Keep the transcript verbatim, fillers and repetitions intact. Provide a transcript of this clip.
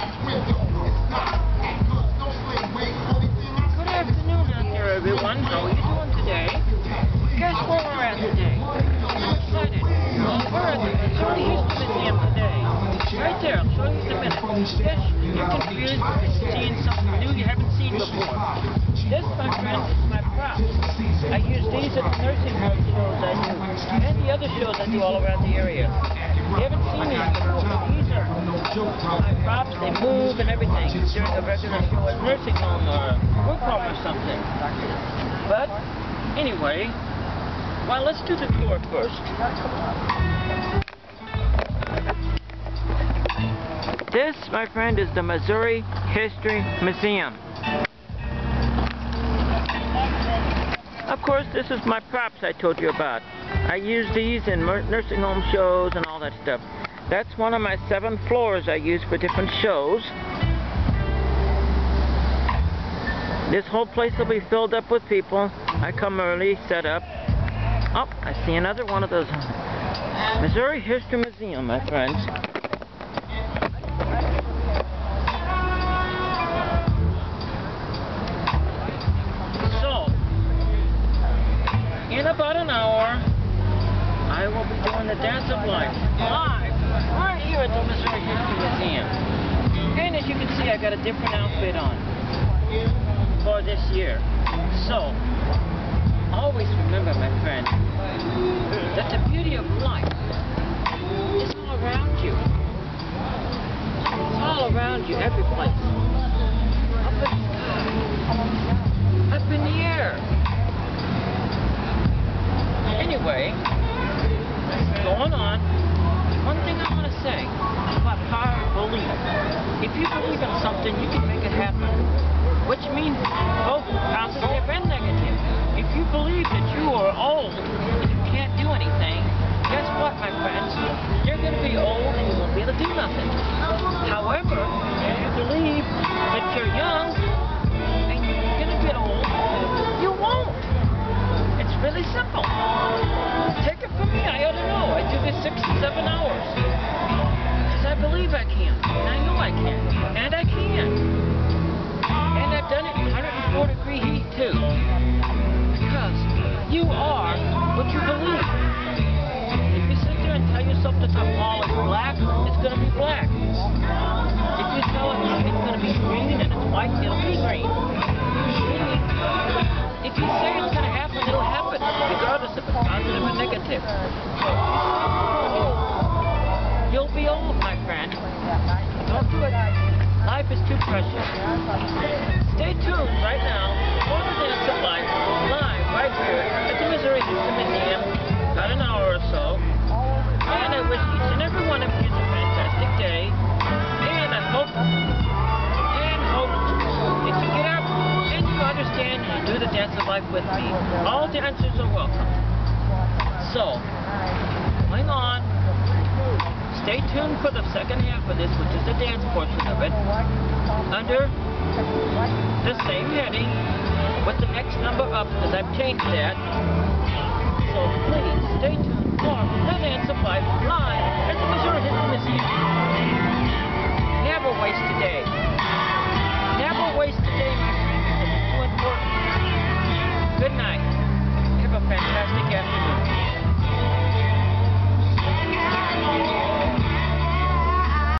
Good afternoon out there, everyone. How are you doing today? Guess where we're at today? I'm excited. We're at the Missouri History Museum today. Right there. I'll show you in a minute. Yes, you're confused because you're seeing something new you haven't seen before. This, my friend, is my props. I use these at the nursing home shows I do, and the other shows I do all around the area. You haven't seen these before. These are my props. They move and everything during a regular show at a nursing home or a group home or something. But, anyway, well, let's do the tour first. This, my friend, is the Missouri History Museum. Of course, this is my props I told you about. I use these in nursing home shows and all that stuff. That's one of my seven floors I use for different shows. This whole place will be filled up with people. I come early, set up. Oh, I see another one of those. Missouri History Museum, my friends. In about an hour, I will be doing the Dance of Life live right here at the Missouri History Museum. And as you can see, I got a different outfit on for this year. So, always remember, my friend, that the beauty of life is all around you. It's all around you, every place. Up in the sky, up in the air. Anyway, going on, one thing I want to say about power of belief. If you believe in something, you can make it happen, which means both positive and negative. If you believe that you are old and you can't do anything, guess what, my friends? You're going to be old and you won't be able to do nothing. However, if you believe that you're young and you're going to get old, you won't. It's really simple. Take it from me, I ought to know. I do this six to seven hours. Because I believe I can. And I know I can. And I can. And I've done it in one hundred four degree heat too. Because you are what you believe. If you sit there and tell yourself that the wall is black, it's going to be black. If you tell it it's going to be green and it's white, it'll be green. If you say it's going to happen, it'll happen, regardless if it's positive or negative. You'll be old, my friend. Don't do it. Life is too precious. Stay tuned right now for the Dance of Life, live right here at the Missouri History Museum, about an hour or so. And I wish each and every one of you a fantastic day. And I hope, and hope, if you get out, understand and do the Dance of Life with me. All dancers are welcome. So, hang on. Stay tuned for the second half of this, which is the dance portion of it, under the same heading, with the next number up, because I've changed that. So please, stay tuned for the Dance of Life live at the Missouri History Museum.